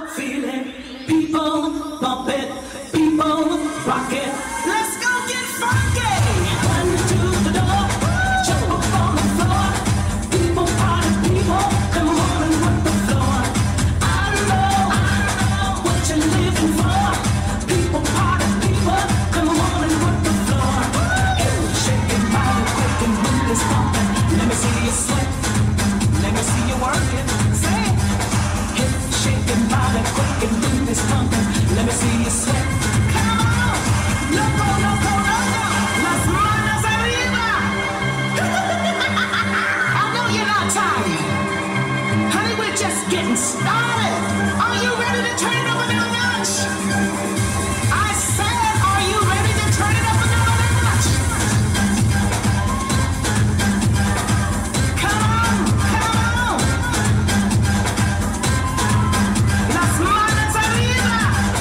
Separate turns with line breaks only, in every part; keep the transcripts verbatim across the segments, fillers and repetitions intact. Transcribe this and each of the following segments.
feel it. People bump it, people rock it. Let's go get funky. Run to the door, jump up on the floor. People party, people, come on and work the floor. I know, I know what you're living for. People party, people, come on and work the floor. Hey, shake your body, quick and move this pumping. Let me see you sweat. Let me see you working. Say it. Hip shaking body, quick and move this pumping. Let me see you sweat. Come on, loco, loco, loco. Las manos arriba. I know you're not tired, honey. We're just getting started. Are you ready to turn it up another notch? I said, are you ready to turn it up another notch? Come on, come on. Las manos arriba.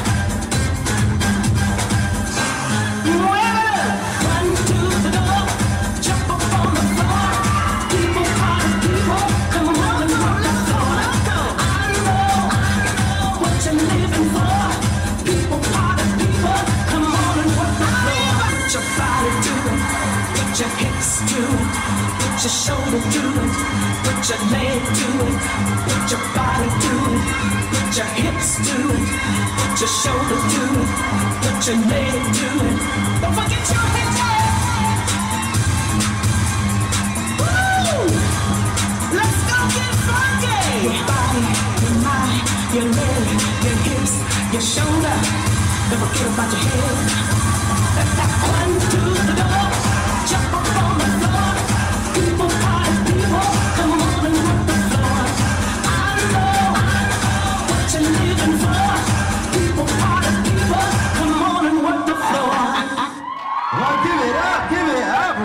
Muévelo. Run to the door, jump up on the floor. People party, people, come on and rock the floor. I know, I know what you're living for. People party, people, come on and rock the floor. Put your body to it, put your hips to it, put your shoulder to it, put your leg to it, put your body to it, put your hips to it, put your shoulder to it, put your leg to it. Don't forget your hips. Woo! Let's go get funky. Your body, your mind, your leg, your hips, your shoulder. Don't forget about your head.